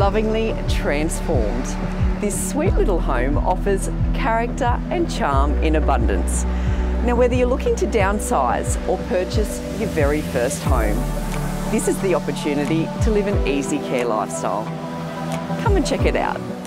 lovingly transformed. This sweet little home offers character and charm in abundance. Now, whether you're looking to downsize or purchase your very first home, this is the opportunity to live an easy care lifestyle. Come and check it out.